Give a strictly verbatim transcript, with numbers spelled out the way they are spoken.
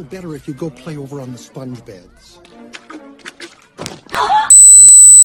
better if you go play over on the sponge beds.